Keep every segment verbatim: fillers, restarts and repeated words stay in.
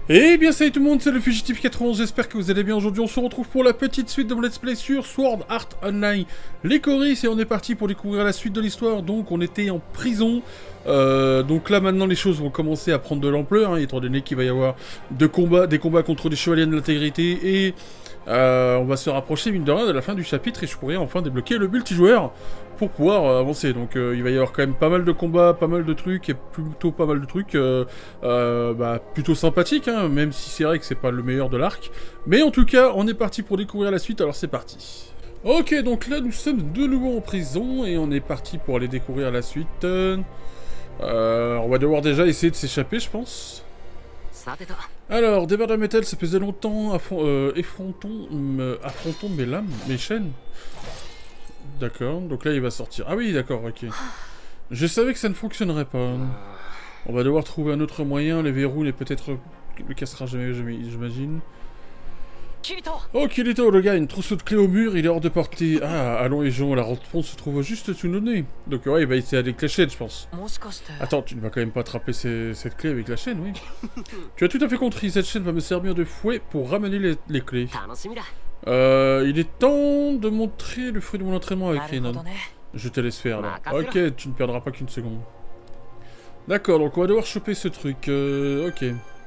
Eh bien salut tout le monde, c'est le Fugitif quatre-vingt-onze, j'espère que vous allez bien. Aujourd'hui on se retrouve pour la petite suite de mon let's play sur Sword Art Online Lycoris et on est parti pour découvrir la suite de l'histoire. Donc on était en prison, euh, donc là maintenant les choses vont commencer à prendre de l'ampleur, hein, étant donné qu'il va y avoir de combats, des combats contre des chevaliers de l'intégrité et euh, on va se rapprocher mine de rien de la fin du chapitre et je pourrais enfin débloquer le multijoueur pour pouvoir euh, avancer. Donc euh, il va y avoir quand même pas mal de combats, pas mal de trucs et plutôt pas mal de trucs euh, euh, bah, plutôt sympathiques, hein, même si c'est vrai que c'est pas le meilleur de l'arc. Mais en tout cas, on est parti pour découvrir la suite, alors c'est parti. Ok, donc là nous sommes de nouveau en prison et on est parti pour aller découvrir la suite. Euh, on va devoir déjà essayer de s'échapper, je pense. Alors, des barres de métal, ça faisait longtemps, euh, effrontons, euh, affrontons mes lames, mes chaînes. D'accord, donc là il va sortir. Ah oui, d'accord, ok. Je savais que ça ne fonctionnerait pas. On va devoir trouver un autre moyen, les verrous, les peut-être le cassera jamais, j'imagine. Oh, Kirito, le gars, une trousseau de clés au mur, il est hors de portée. Ah, allons les gens, la réponse se trouve juste sous nos nez. Donc ouais, il va essayer avec la chaîne, je pense. Attends, tu ne vas quand même pas attraper ces, cette clé avec la chaîne, oui. Tu as tout à fait compris, cette chaîne va me servir de fouet pour ramener les, les clés. Euh, il est temps de montrer le fruit de mon entraînement avec Rinon. Je te laisse faire, là. Ok, tu ne perdras pas qu'une seconde. D'accord, donc on va devoir choper ce truc. Euh, ok.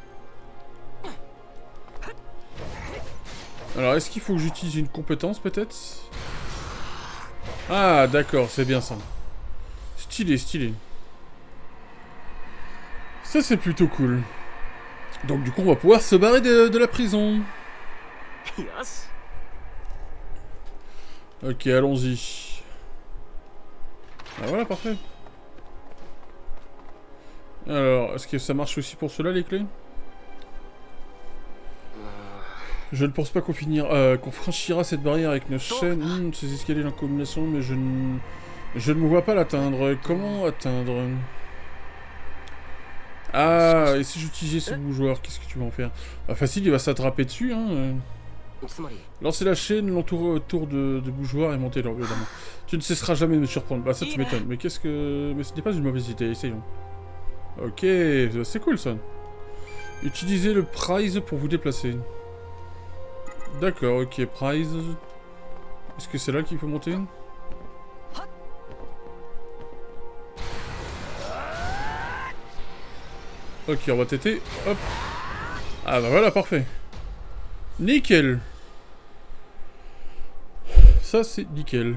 Alors, est-ce qu'il faut que j'utilise une compétence, peut-être? Ah, d'accord, c'est bien ça. Stylé, stylé. Ça, c'est plutôt cool. Donc, du coup, on va pouvoir se barrer de, de la prison. Ok, allons-y. Ah, voilà, parfait. Alors, est-ce que ça marche aussi pour cela, les clés? Je ne pense pas qu'on finira, euh, qu'on franchira cette barrière avec nos chaînes, mmh, ces escaliers en combinaison, mais je ne, je ne me vois pas l'atteindre. Comment atteindre? Ah, et si j'utilisais ce bougeoir, qu'est-ce que tu vas en faire? Bah, facile, il va s'attraper dessus, hein. Lancer la chaîne, l'entourer autour de, de bougeoir et monter leur évidemment. Tu ne cesseras jamais de me surprendre. Bah, ça, tu m'étonnes. Mais qu'est-ce que... Mais ce n'est pas une mauvaise idée, essayons. Ok, c'est cool, ça. Utilisez le prize pour vous déplacer. D'accord, ok, prize. Est-ce que c'est là qu'il faut monter? Ok, on va têter. Hop. Ah bah voilà, parfait. Nickel. Ça, c'est nickel.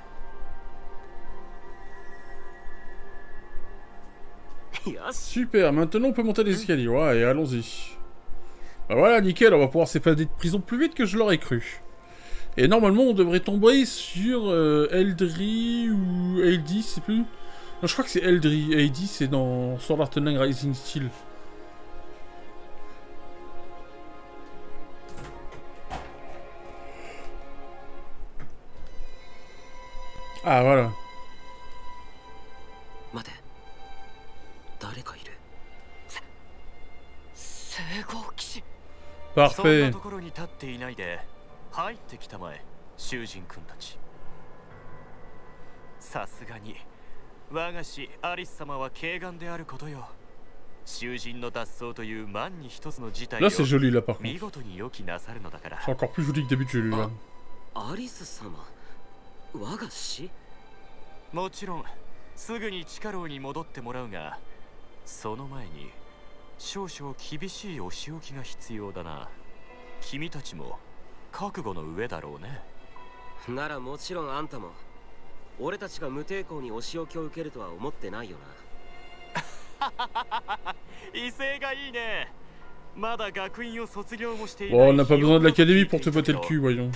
Super, maintenant on peut monter les escaliers. Ouais, allons-y. Bah voilà, nickel, on va pouvoir s'évader de prison plus vite que je l'aurais cru. Et normalement, on devrait tomber sur euh, Eldri ou Eldis, je sais plus. Non, je crois que c'est Eldri. Eldis, c'est dans Sword Art Online Rising Steel. Ah, voilà. Parfait. Là c'est joli là par contre. C'est encore plus joli que d'habitude là. Bon, on n'a pas besoin de l'académie pour te botter le cul, voyons.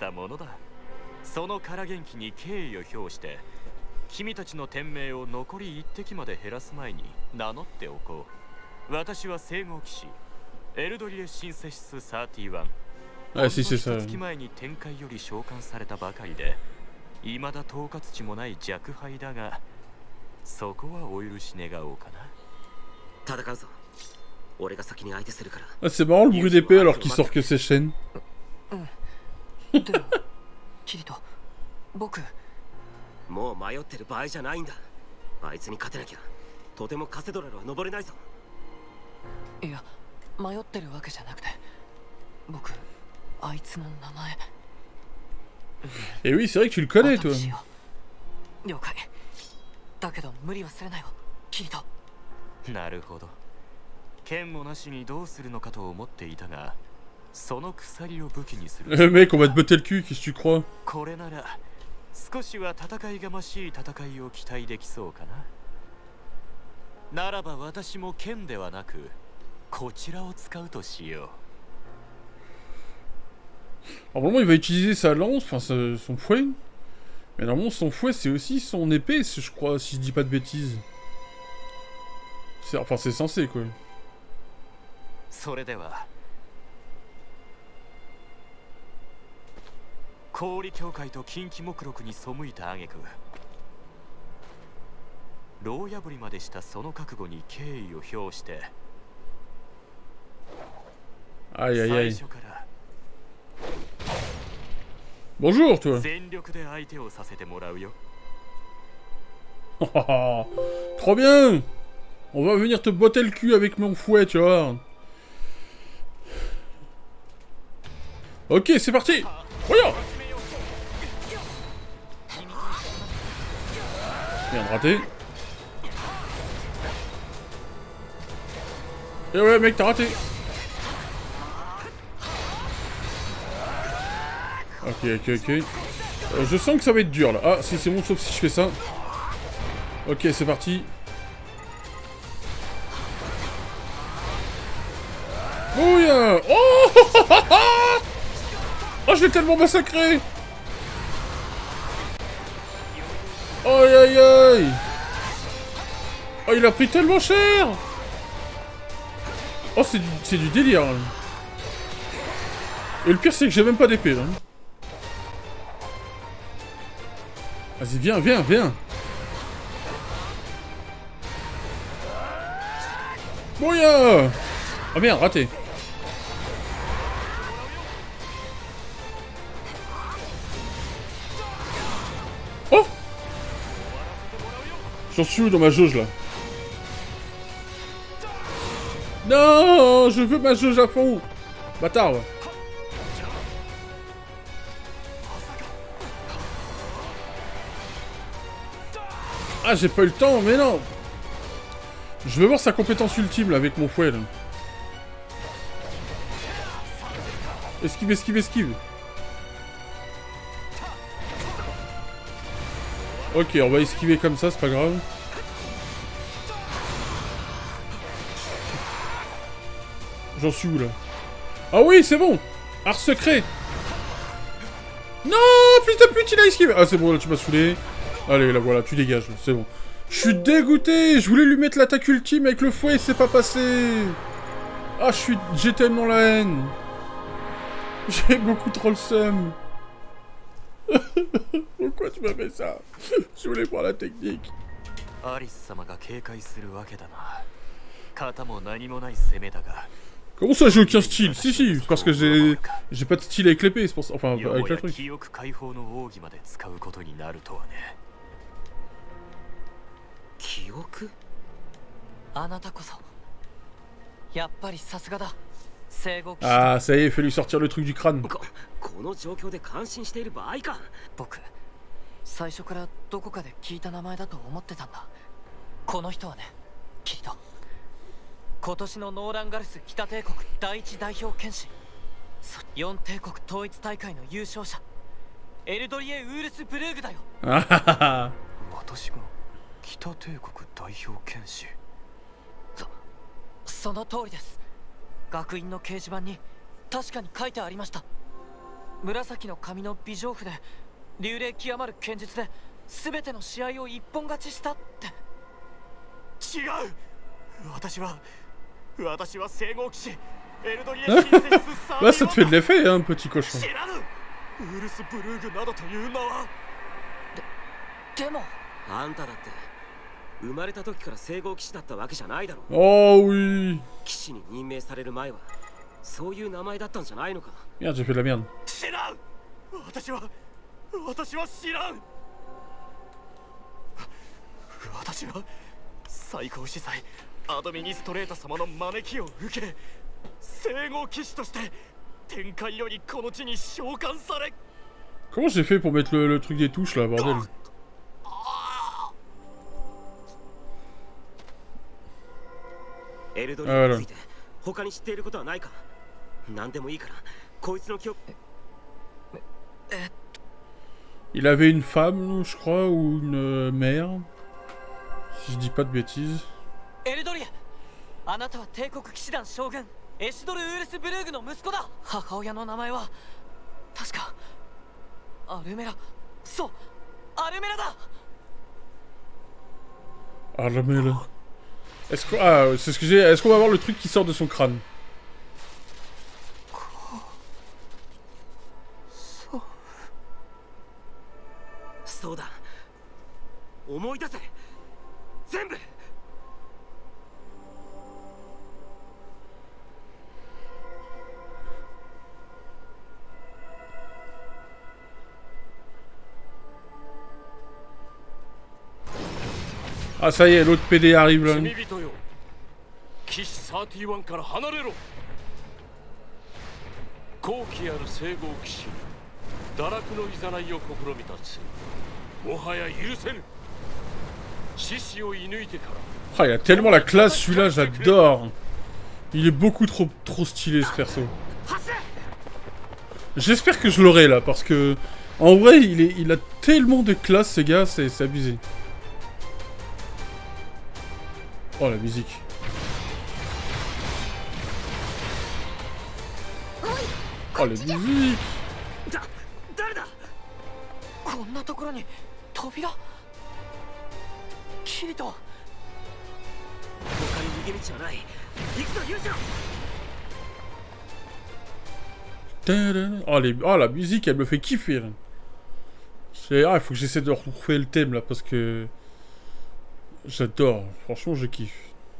Ah si, c'est ça. Ah, c'est marrant le bruit d'épée alors qu'il sort que ses chaînes. もう迷ってる場合じゃないんだ。あいつに勝てなきゃとてもカセドラルは登れないぞ。いや、 迷ってるわけじゃなくて、僕あいつの名前。 Et oui, c'est vrai que tu le connais, toi. 了解。だけど無理はするなよ、キリト。 なるほど。剣もなしにどうするのかと思っていたが、その鎖を武器にする。 Eh mec, on va te botter le cul, qu'est-ce que tu crois? これなら少しは戦いがましい戦いを期待できそうかな。ならば私も剣ではなくこちらを使うとしよう。 Alors normalement il va utiliser sa lance, enfin sa, son fouet. Mais normalement son fouet c'est aussi son épée, je crois, si je dis pas de bêtises. Enfin c'est censé quoi. それでは氷協会と近畿目録に背いた挙句牢破りまでしたその覚悟に敬意を表して Aïe aïe aïe. 最初から Bonjour toi. 全力で相手をさせてもらうよ。 Trop bien. On va venir te botter le cul avec mon fouet, tu vois. Ok, c'est parti. Regarde. Merde, raté. Et ouais, mec, t'as raté. Ok, ok, ok. Euh, je sens que ça va être dur, là. Ah, si, c'est bon, sauf si je fais ça. Ok, c'est parti. Bouya. Oh. Oh, je l'ai tellement massacré. Aïe, aïe, aïe. Oh, il a pris tellement cher. Oh, c'est du, c'est du délire. Là. Et le pire, c'est que j'ai même pas d'épée, là. Vas-y, viens, viens, viens. Bouya. Oh merde, raté. Oh. J'en suis où dans ma jauge, là? Non, je veux ma jauge à fond. Bâtard, ouais. Ah, j'ai pas eu le temps, mais non. Je veux voir sa compétence ultime, là, avec mon fouet, là. Esquive, esquive, esquive. Ok, on va esquiver comme ça, c'est pas grave. J'en suis où, là? Ah oui, c'est bon. Art secret. Non, fils de pute, il a esquivé. Ah, c'est bon, là, tu m'as saoulé. Allez, là, voilà, tu dégages, c'est bon. Je suis dégoûté. Je voulais lui mettre l'attaque ultime avec le fouet, c'est pas passé. Ah, je suis... J'ai tellement la haine. J'ai beaucoup trop le seum. Pourquoi tu m'as fait ça? Je voulais voir la technique. Comment ça, j'ai aucun style? Si, si, parce que j'ai... J'ai pas de style avec l'épée, c'est pour ça... Enfin, avec le truc. Ah, ça y est, il fait lui sortir le truc du crâne. 僕、最初からどこかで聞いた名前だと思ってたんだ。この人はね、キリト。今年のノーランガルス北帝国第一代表剣士、四帝国統一大会の優勝者、エルドリエ・ウールスブルーグだよ。 私が北帝国代表剣士。 そ、その通りです。学院の掲示板に確かに書いてありました。紫の髪の美丈夫で流霊極まる剣術で全ての試合を一本勝ちしたって。 違う。私は私は聖号騎士エルドリエ・シンセス・サー。 Là, ça te fait de l'effet, hein, petit cochon. 知らぬ。ウールスブルーグなどという名は。 で、でもあんただって生まれた時から聖号騎士だったわけじゃないだろう。 Oh oui. 騎士に任命される前はそういう名前だったんじゃないのか。 Merde, j'ai fait de la merde. 知らん。私は私は知らん。私は最高司祭アドミニストレータ様の招きを受け聖護騎士として天界よりこの地に召喚され Comment j'ai fait pour mettre le, le truc des touches là, bordel? Ah, voilà. Il avait une femme, je crois, ou une euh, mère. Si je dis pas de bêtises. エルドリア、あなたは帝国騎士団将軍エシドル・ウールスブルーグの息子だ。母親の名前は確かアルメラ。そう、アルメラだ。 Armela. Est-ce que ah, c'est ce que j'ai. Est-ce qu'on va voir le truc qui sort de son crâne? そうだ。思い出せ。全部。 Ah ça y est, l'autre P D arrive là. 罪人よ、騎士サーティワンから離れろ。高貴ある聖護騎士、堕落のいいを試みた罪、もはや許せぬ。獅子を射抜いてから。 Ah, il a tellement la classe celui-là, j'adore. Il est beaucoup trop trop stylé ce perso. J'espère que je l'aurai là, parce que en vrai, il est, il a tellement de classe, ce gars, c'est abusé. Oh la musique. Oh la musique. 誰だ。 こんなところに扉。キリト。 他に逃げ道はない。行くぞ勇者。 Oh, les... oh la musique, elle me fait kiffer. Là. Ah, il faut que j'essaie de retrouver le thème là parce que j'adore. Franchement, je kiffe.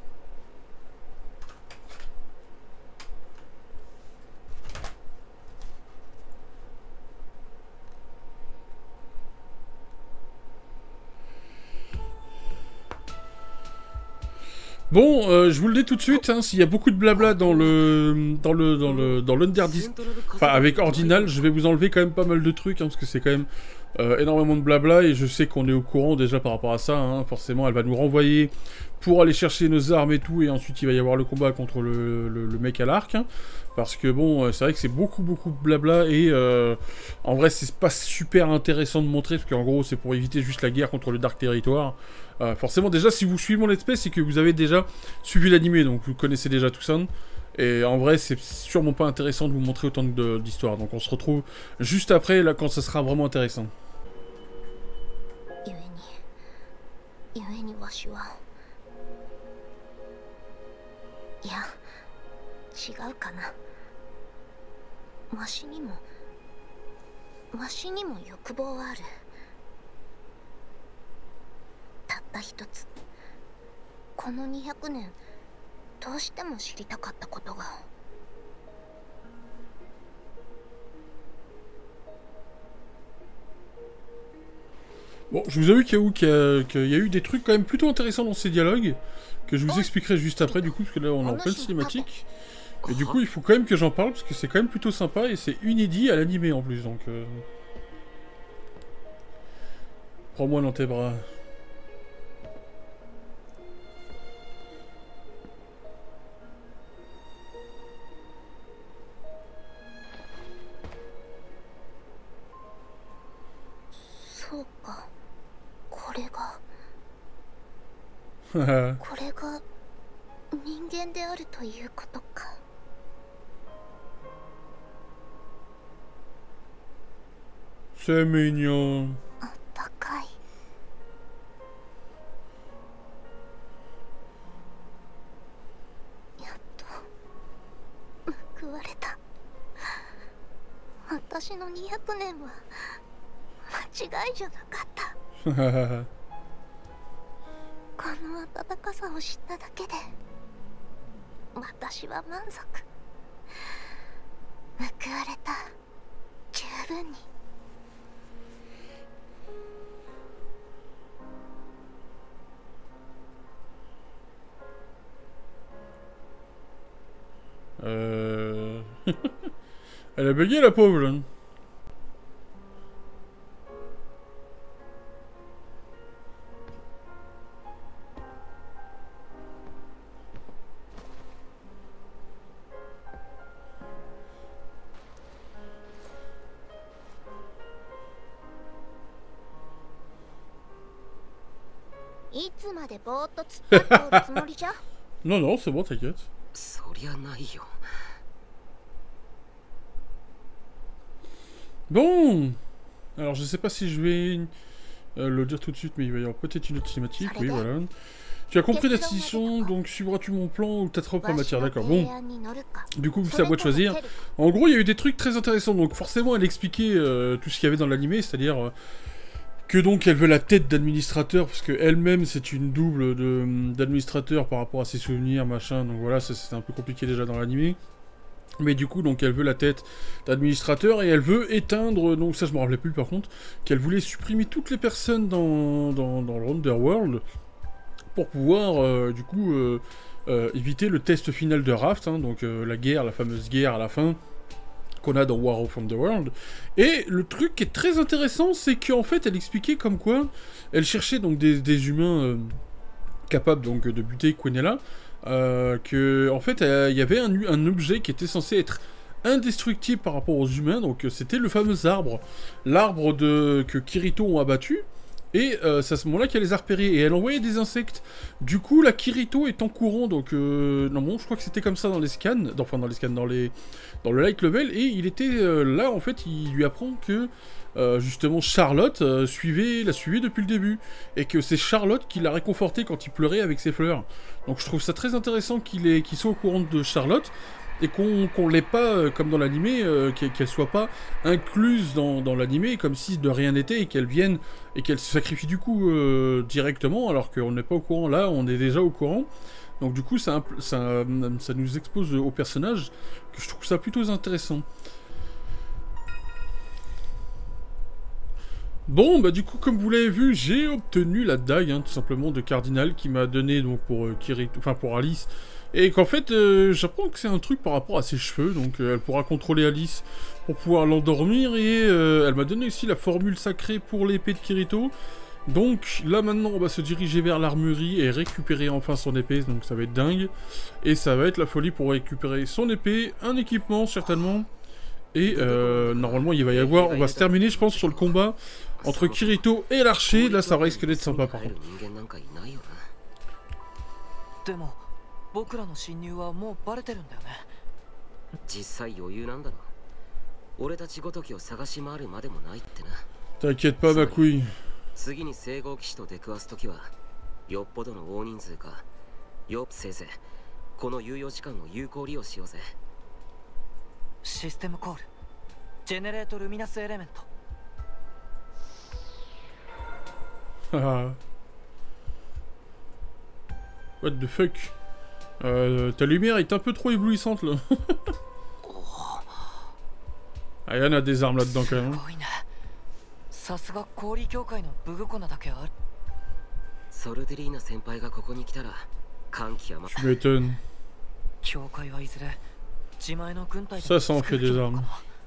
Bon, euh, je vous le dis tout de suite, hein, s'il y a beaucoup de blabla dans le dans le dans le dans l'Underdist, enfin avec Ordinal, je vais vous enlever quand même pas mal de trucs, hein, parce que c'est quand même euh, énormément de blabla et je sais qu'on est au courant déjà par rapport à ça. Hein, forcément, elle va nous renvoyer pour aller chercher nos armes et tout, et ensuite il va y avoir le combat contre le, le, le mec à l'arc. Hein, parce que bon, c'est vrai que c'est beaucoup beaucoup de blabla et euh, en vrai c'est pas super intéressant de montrer parce qu'en gros c'est pour éviter juste la guerre contre le Dark Territoire. Euh, forcément déjà si vous suivez mon let's play c'est que vous avez déjà suivi l'animé donc vous connaissez déjà tout ça. Et en vrai c'est sûrement pas intéressant de vous montrer autant d'histoires. Donc on se retrouve juste après là quand ça sera vraiment intéressant. いや、違うかな。わしにも、わしにも欲望はある。たった一つ、このにひゃくねん、どうしても知りたかったことが。 Bon, je vous avoue qu'il y, qu qu'il y a eu des trucs quand même plutôt intéressants dans ces dialogues, que je vous expliquerai juste après du coup, parce que là on est en pleine cinématique. Et du coup il faut quand même que j'en parle, parce que c'est quand même plutôt sympa, et c'est inédit à l'animé en plus, donc... Euh... Prends-moi dans tes bras. Soka. これがこれが人間であるということか。 C'est mignon. あったかい。やっと報われた。私のにひゃくねんは間違いじゃなかった。この温かさを知っただけで私は満足。報われた。十分に。 Euh... Elle a bugué la pauvre là. Non, non, c'est bon, t'inquiète. そりゃないよ。 Bon. Alors, je sais pas si je vais euh, le dire tout de suite, mais il va y avoir peut-être une autre cinématique. Oui, voilà. Tu as compris la décision, donc suivras-tu mon plan ou ta trop en matière. D'accord, bon. Du coup, c'est à moi de choisir. En gros, il y a eu des trucs très intéressants. Donc, forcément, elle expliquait euh, tout ce qu'il y avait dans l'animé, c'est-à-dire... Euh, que donc elle veut la tête d'administrateur, parce qu'elle-même c'est une double d'administrateur par rapport à ses souvenirs, machin, donc voilà, ça c'était un peu compliqué déjà dans l'animé. Mais du coup, donc elle veut la tête d'administrateur, et elle veut éteindre, donc ça je me rappelais plus par contre, qu'elle voulait supprimer toutes les personnes dans, dans, dans l'Underworld, pour pouvoir, euh, du coup, euh, euh, éviter le test final de Raft, hein, donc euh, la guerre, la fameuse guerre à la fin, qu'on a dans War of Underworld. Et le truc qui est très intéressant, c'est qu'en fait, elle expliquait comme quoi elle cherchait donc des, des humains euh, capables donc de buter Quenella, euh, que en fait, il euh, y avait un, un objet qui était censé être indestructible par rapport aux humains, donc c'était le fameux arbre, l'arbre de que Kirito ont abattu. Et euh, c'est à ce moment-là qu'elle les a repérés, et elle envoyait des insectes. Du coup, la Kirito est en courant, donc... Euh, non, bon, je crois que c'était comme ça dans les scans, dans, enfin dans les scans, dans, les, dans le light level, et il était euh, là, en fait, il lui apprend que, euh, justement, Charlotte euh, suivait, la suivait depuis le début, et que c'est Charlotte qui l'a réconforté quand il pleurait avec ses fleurs. Donc je trouve ça très intéressant qu'il est, qu'il soit au courant de Charlotte, et qu'on qu'on l'ait pas, euh, comme dans l'animé, euh, qu'elle qu'elle soit pas incluse dans, dans l'animé, comme si de rien n'était, et qu'elle vienne, et qu'elle se sacrifie du coup euh, directement, alors qu'on n'est pas au courant. Là, on est déjà au courant. Donc du coup, ça, ça, ça nous expose au personnage, que je trouve ça plutôt intéressant. Bon, bah du coup, comme vous l'avez vu, j'ai obtenu la dague, hein, tout simplement, de Cardinal, qui m'a donné, donc, pour euh, Kirito, enfin, pour Alice. Et qu'en fait, euh, j'apprends que c'est un truc par rapport à ses cheveux, donc euh, elle pourra contrôler Alice pour pouvoir l'endormir, et euh, elle m'a donné aussi la formule sacrée pour l'épée de Kirito. Donc là maintenant, on va se diriger vers l'armurerie et récupérer enfin son épée, donc ça va être dingue. Et ça va être la folie pour récupérer son épée, un équipement certainement, et euh, normalement il va y avoir, on va se terminer je pense sur le combat entre Kirito et l'archer. Là ça risque d'être sympa par contre. 僕らの侵入はもうバレてるんだよね。 実際余裕なんだろ。俺たちごときを探し回るまでもないってな。 T'inquiète pas, ma couille. 次に聖号騎士と出くわすときはよっぽどの大人数か。よっせいぜ。この猶予時間を有効利用しようぜ。 システムコール。ジェネレートルミナスエレメント。 Ah. What the fuck? Euh, ta lumière est un peu trop éblouissante là. Ah, il y en a des armes là-dedans quand même. Tu m'étonnes. Ça, ça en fait des armes.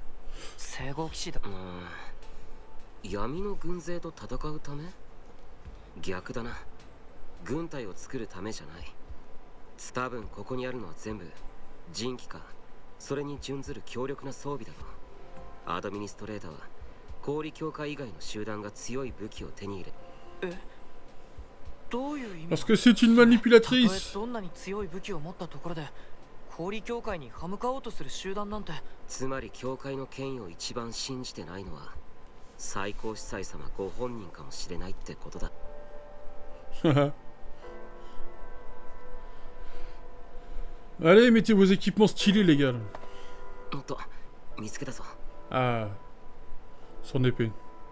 闇の軍勢と戦うため？逆だな。軍隊を作るためじゃない。多分ここにあるのは全部人機か、それに準ずる強力な装備だろう。アドミニストレーターは氷協会以外の集団が強い武器を手に入れ。え？どういう意味？ Parce que c'est une manipulatrice. どんなに強い武器を持ったところで氷協会に歯向かおうとする集団なんて。 つまり協会の権威を一番信じてないのは最高司祭様ご本人かもしれないってことだ。 Allez, mettez vos équipements stylés, les gars. Ah, son épée.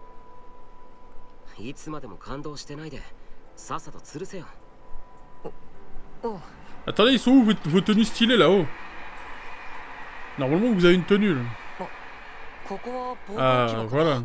Attendez, ils sont où vos, vos tenues stylées là-haut? Normalement, vous avez une tenue là. Ah, voilà.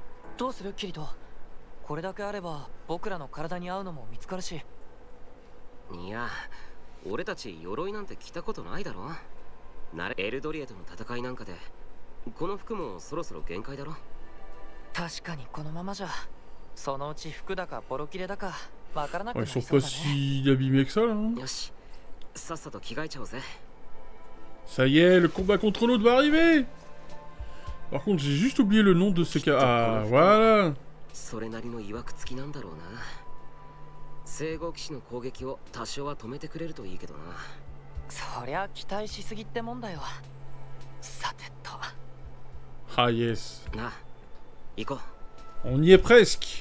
これだけあれば僕らの体に合うのも見つかるし。 いや、俺たち鎧なんて着たことないだろ。 なエルドリエとの戦いなんかでこの服もそろそろ限界だろ。 確かにこのままじゃそのうち服だかボロ切れだかわからなくな Ouais, り ils そう sont だ pas ね。 si abîmés que ça là. Hein. よし、さっさと着替えちゃおうぜ。 Ça y est, le combat contre l'autre va arriver. Par contre, j'ai juste oublié le nom de ce cas. Ah, voilà. それなりの曰くつきなんだろうな。聖号騎士の攻撃を多少は止めてくれるといいけどな。 そりゃ期待しすぎってもんだよ。さてと。 Ah, yes. なあ、行こう。 On y est presque.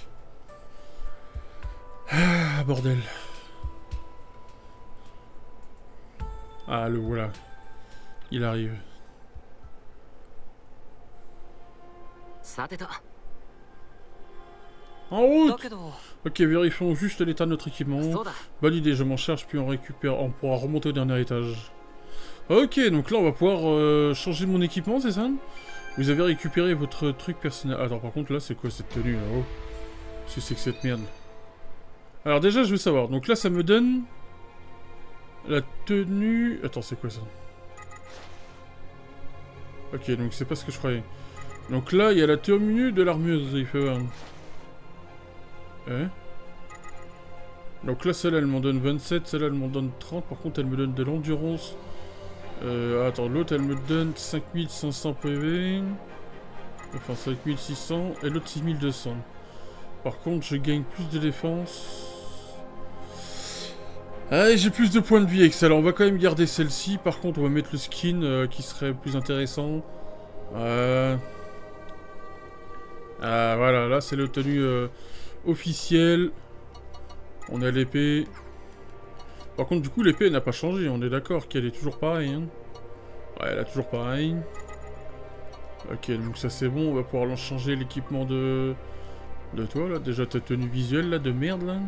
Ah, bordel. Ah, le voilà. Il arrive. さてと。 En route. だけど Ok, vérifions juste l'état de notre équipement. そうだ。 Bonne idée, je m'en charge, puis on récupère, on pourra remonter au dernier étage. Ok, donc là on va pouvoir euh, changer mon équipement, c'est ça? Vous avez récupéré votre truc personnel. Attends, par contre là c'est quoi cette tenue là-haut? Qu'est-ce que c'est que cette merde? Alors déjà je veux savoir, donc là ça me donne la tenue... Attends, c'est quoi ça? Ok, donc c'est pas ce que je croyais. Donc là il y a la tenue de l'armureuse, il faut voir. Hein? Donc là, celle-là, elle m'en donne vingt-sept, celle-là, elle m'en donne trente. Par contre, elle me donne de l'endurance. Euh, attends, l'autre, elle me donne cinq mille cinq cents P V. Enfin, cinq mille six cents. Et l'autre, six mille deux cents. Par contre, je gagne plus de défense. Ah, j'ai plus de points de vie avec celle-là. On va quand même garder celle-ci. Par contre, on va mettre le skin euh, qui serait plus intéressant. Euh... Ah, voilà, là, c'est le tenue euh, officiel. On a l'épée. Par contre, du coup, l'épée n'a pas changé. On est d'accord qu'elle est toujours pareille. Hein. Ouais, elle a toujours pareil. Ok, donc ça c'est bon. On va pouvoir changer l'équipement de... de toi, là. Déjà, ta tenue visuelle, là, de merde, là.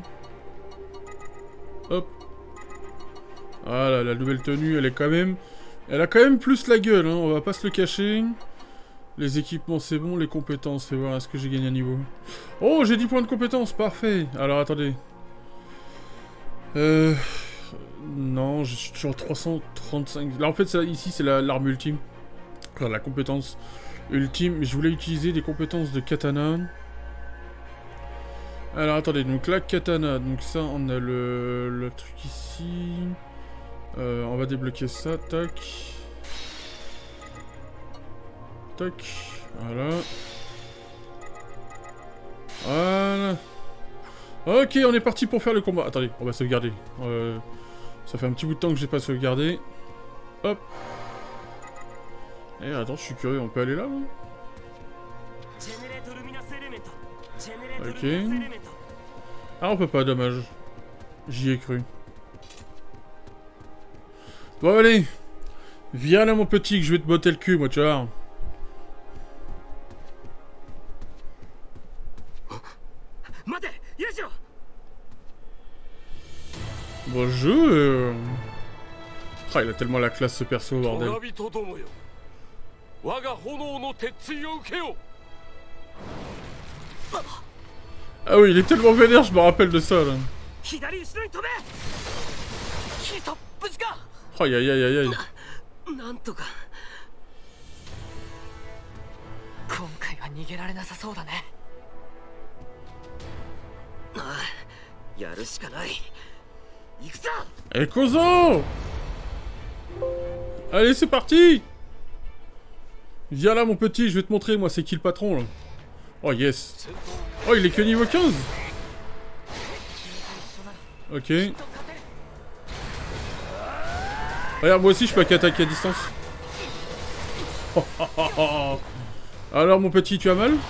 Hop. Voilà, la nouvelle tenue, elle est quand même... Elle a quand même plus la gueule, hein. On va pas se le cacher. Les équipements, c'est bon. Les compétences, fais voir, est-ce que j'ai gagné un niveau? Oh, j'ai dix points de compétences, parfait. Alors, attendez. Euh... Non, je suis toujours trois cent trente-cinq. Là, en fait, ça, ici, c'est l'arme ultime. Enfin, la compétence ultime. Je voulais utiliser des compétences de katana. Alors, attendez. Donc là, katana. Donc ça, on a le, le truc ici. Euh, on va débloquer ça. Tac. Tac. Voilà. Voilà. Ok, on est parti pour faire le combat. Attendez, on va sauvegarder. Euh, ça fait un petit bout de temps que j'ai pas sauvegardé. Hop. Eh, attends, je suis curieux, on peut aller là, là? Ok. Ah, on peut pas, dommage. J'y ai cru. Bon, allez. Viens là, mon petit, que je vais te botter le cul, moi, tu vois. Bonjour. Ah, il a tellement la classe ce perso, bordel. Ah oui, il est tellement vénère, je me rappelle de ça là. Aïe aïe aïe aïe aïe. Et Kozo! Allez, c'est parti! Viens là, mon petit, je vais te montrer, moi, c'est qui le patron, là. Oh, yes. Oh, il est que niveau quinze? Ok. Regarde, moi aussi, je peux attaquer à distance. Oh, oh, oh, oh. Alors, mon petit, tu as mal?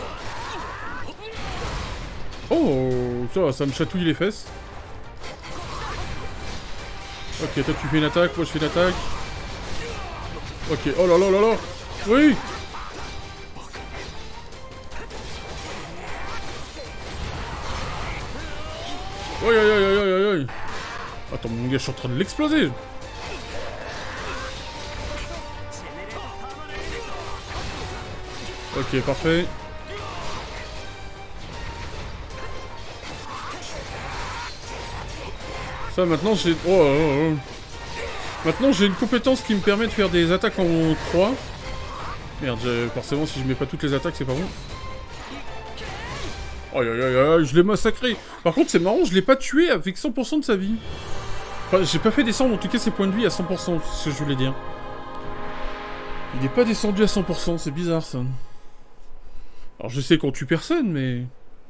Oh, ça, ça me chatouille les fesses. Ok, toi tu fais une attaque, moi je fais une attaque. Ok, oh là là là là. Oui. Aïe aïe aïe aïe aïe aïe. Attends, mon gars, je suis en train de l'exploser. Ok, parfait. Ça maintenant j'ai... Oh, oh, oh. Maintenant, j'ai une compétence qui me permet de faire des attaques en trois. Merde, forcément, si je mets pas toutes les attaques, c'est pas bon. Aïe aïe aïe aïe, je l'ai massacré. Par contre, c'est marrant, je l'ai pas tué avec cent pour cent de sa vie. Enfin, j'ai pas fait descendre en tout cas ses points de vie à cent pour cent, c'est ce que je voulais dire. Il est pas descendu à cent pour cent, c'est bizarre ça. Alors je sais qu'on tue personne, mais...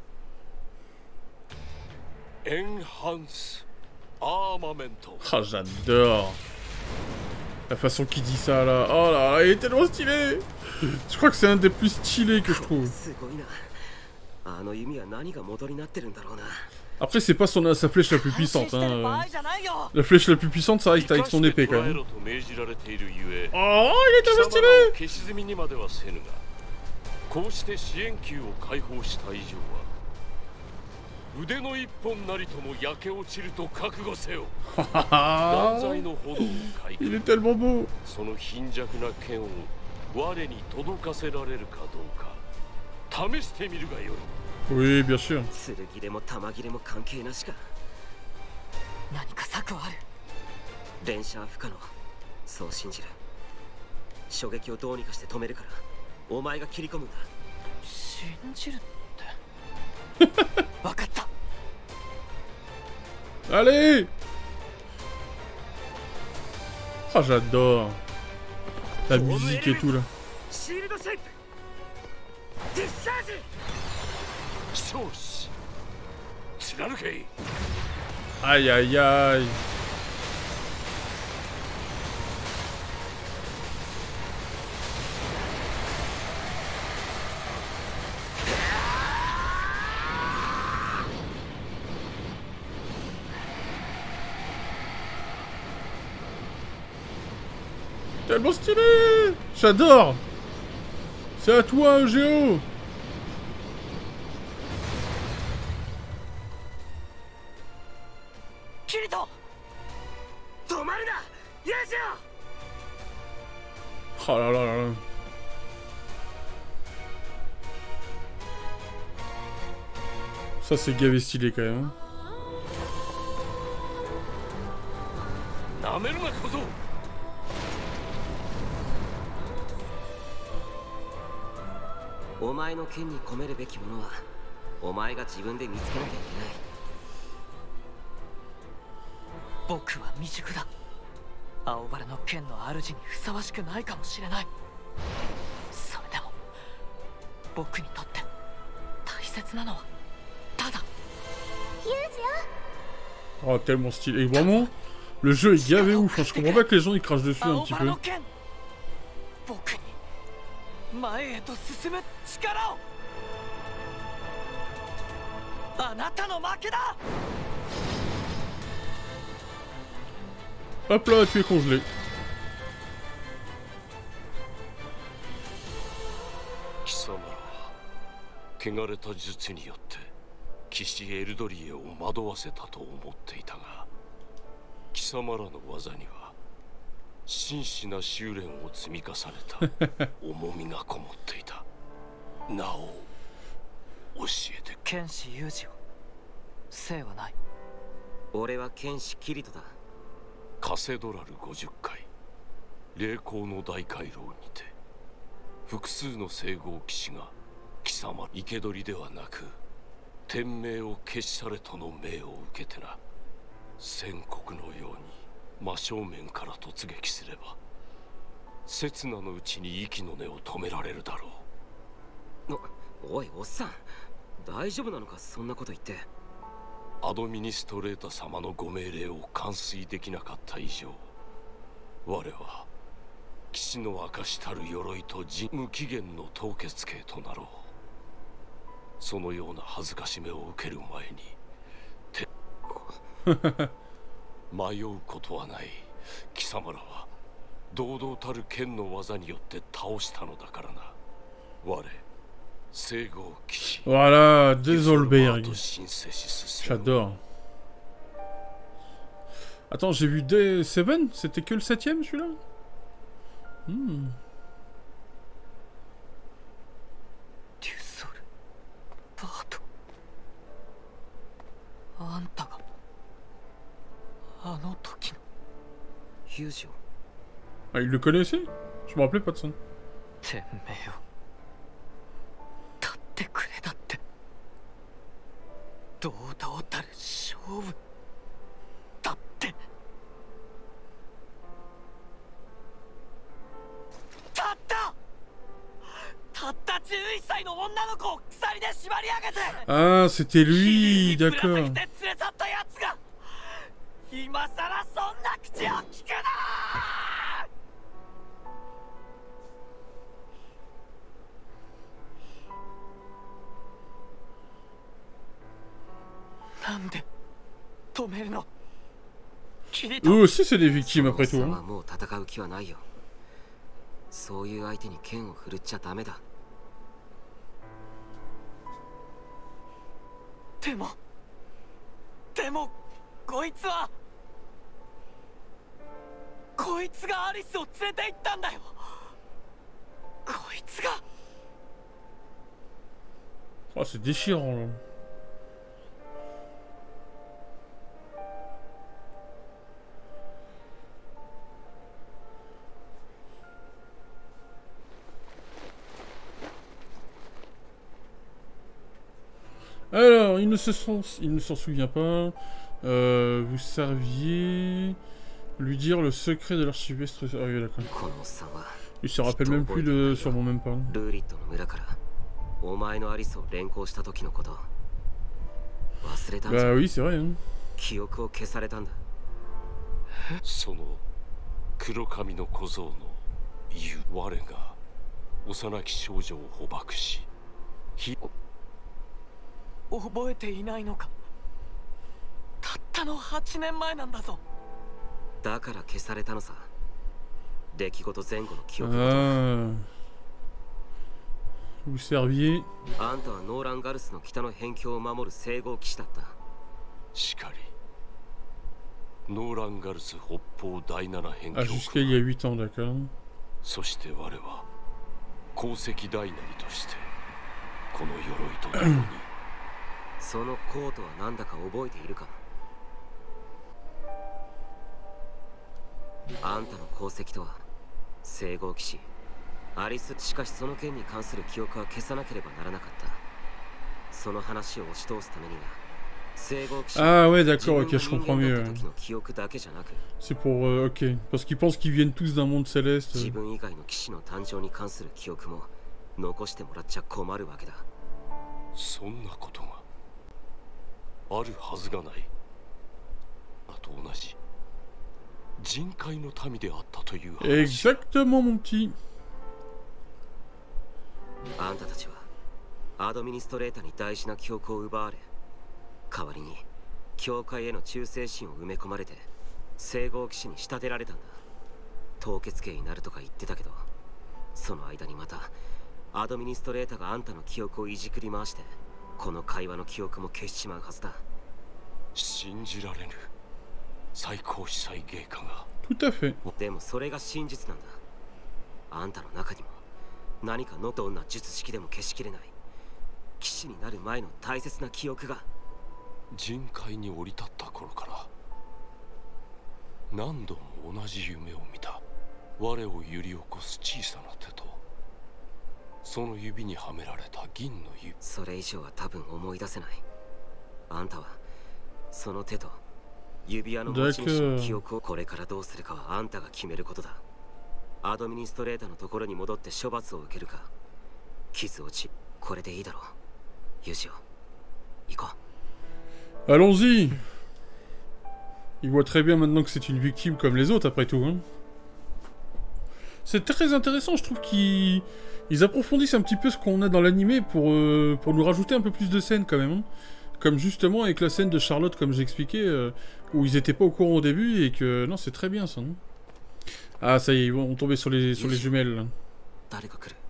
Enhance Armamento. Ah, j'adore. La façon qu'il dit ça là. Oh là là, il est tellement stylé. Je crois que c'est un des plus stylés que je trouve. Après, c'est pas son, sa flèche la plus puissante. Hein. La flèche la plus puissante, ça reste avec son épée quand même. Oh, il est tellement stylé. Il est tellement beau. Oui, bien sûr. Allez. Ah, j'adore. La musique et tout là. Aïe aïe aïe. Tellement stylé. J'adore. C'est à toi, Géo. Oh là là là là. Ça c'est gavé stylé quand même. Hein. Oh, tellement stylé. Et vraiment, le jeu est gavé ouf. Hein. Je comprends pas que les gens ils crachent dessus un petit peu. Hop là, tu es congelé. Voilà, Désolberg. J'adore. Attends, j'ai vu D sept. C'était que le septième celui-là. Hmm. ユージを Ah, il le connaissait? Je me rappelais pas de ça. てめえよ立ってくれだってどう倒ったる勝負だってたったたったじゅういっさいの女の子を鎖で縛り上げて Ah, c'était lui, ぶら下 d'accord. げて連れ去ったやつが今さらそんな口を聞くななんで止めるのキリト Eux aussi, c'est des victimes après そ tout. のおっさんは Hein. もう戦う気はないよ。そういう相手に剣を振るっちゃダメだ。 でもでもこいつはこいつがアリスを連れて行ったんだよこいつが Oh, c'est déchirant là. Alors, il ne se sent, il ne s'en souvient pas. Euh, vous serviez lui dire le secret de l'archivestre. Ah oui, d'accord. このおっさんは Il se rappelle même plus de sûrement même pas. ルーリットの村からお前のアリスを連行した時のこと忘れたんじゃ Bah oui, c'est vrai. Hein. 記憶を消されたんだ。 その黒髪の小僧の言う我が幼き少女を捕獲しひ覚えていないのかたったのはちねんまえなんだぞだから消されたのさ。出来事前後の記憶ごと。 Ah. Vous serviez. あんたはノーランガルスの北の辺境を守る聖号騎士だった。 しかりノーランガルス北方第七辺境 Ah, jusqu'à il y a huit ans, d'accord. そして我は鉱石大なりとしてこの鎧と共にそのコートは何だか覚えているか。あんたの功績とは聖号騎士アリス。しかしその件に関する記憶は消さなければならなかった。その話を押し通すためには聖号騎士 Ah ouais, 自 d'accord, 分 ok, が je 人 comprends 間だ mieux. った時の記憶だけじゃなく C'est pour... Euh, ok. Parce qu'ils pensent qu'ils viennent tous d'un monde céleste. 自分以外の騎士の誕生に関する記憶も残してもらっちゃ困るわけだ。 そんなことがあるはずがない。あと同じ人海の民であったという話。 Exactement, mon petit. あんたたちはアドミニストレーターに大事な記憶を奪われ、代わりに教会への忠誠心を埋め込まれて聖号騎士に仕立てられたんだ。凍結刑になるとか言ってたけど、その間にまたアドミニストレーターがあんたの記憶をいじくり回してこの会話の記憶も消しちまうはずだ。 信じられぬ最高司祭芸家が。 Tout à fait. でもそれが真実なんだ。あんたの中にも何かのどんな術式でも消しきれない騎士になる前の大切な記憶が。 人海に降り立った頃から何度も同じ夢を見た。我を揺り起こす小さな手とその指にはめられた銀の指。 それ以上は多分思い出せない。あんたはその手と指輪の持ち主の記憶をこれからどうするかはあんたが決めることだ。アドミニストレーターのところに戻って処罰を受けるか傷をちこれでいいだろう。ユジオ行こう。 Allons-y. Il voit très bien maintenant que c'est une victime comme les autres, après tout. Hein. C'est très intéressant, je trouve qu'ils ils approfondissent un petit peu ce qu'on a dans l'animé pour, euh, pour nous rajouter un peu plus de scènes quand même. Hein. Comme justement avec la scène de Charlotte, comme j'expliquais, euh, où ils étaient pas au courant au début et que... Non, c'est très bien ça. Non ah, ça y est, ils vont tomber sur les, sur les jumelles. Là. 誰が来る。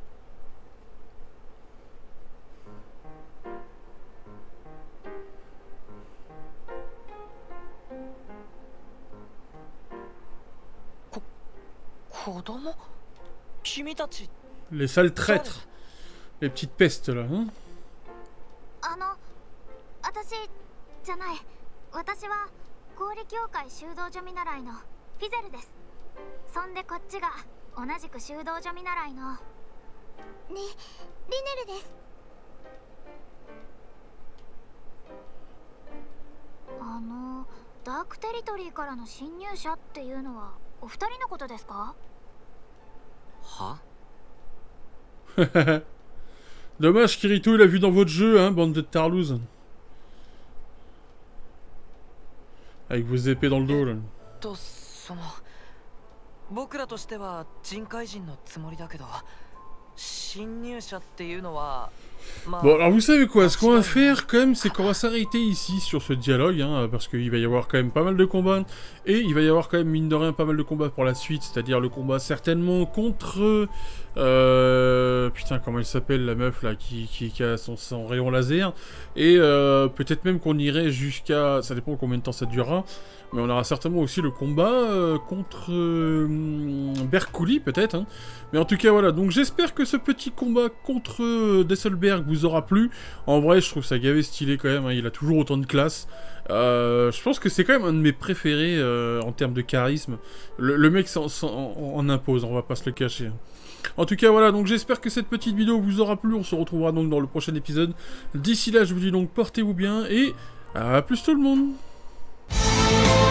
子供君たち Les sales traîtres. Les petites pestes là. Hein あの私じゃない私は氷協会修道女見習いのフィゼルです。そんでこっちが同じく修道女見習いのね、リネルです。あのダークテリトリーからの侵入者っていうのはお二人のことですか？ は？ Dommage, Kirito, il a vu dans votre jeu, hein, bande de tarlouses. Avec vos épées dans le dos, là. とその僕らとしては人海人のつもりだけど、侵入者っていうのは Bon, alors vous savez quoi, ce qu'on va faire quand même, c'est qu'on va s'arrêter ici sur ce dialogue, hein, parce qu'il va y avoir quand même pas mal de combats, et il va y avoir quand même, mine de rien, pas mal de combats pour la suite, c'est-à-dire le combat certainement contre... Euh, putain, comment elle s'appelle, la meuf, là, qui, qui, qui a son, son rayon laser, et euh, peut-être même qu'on irait jusqu'à... Ça dépend combien de temps ça durera, mais on aura certainement aussi le combat euh, contre euh, Berkouli, peut-être, hein. Mais en tout cas, voilà, donc j'espère que ce petit combat contre euh, Desselberg vous aura plu. En vrai, je trouve ça gavé stylé quand même, hein. Il a toujours autant de classe. Euh, je pense que c'est quand même un de mes préférés euh, en termes de charisme. Le, le mec s'en, s'en, en impose, on va pas se le cacher. En tout cas, voilà, donc j'espère que cette petite vidéo vous aura plu. On se retrouvera donc dans le prochain épisode. D'ici là, je vous dis donc portez-vous bien et à plus tout le monde.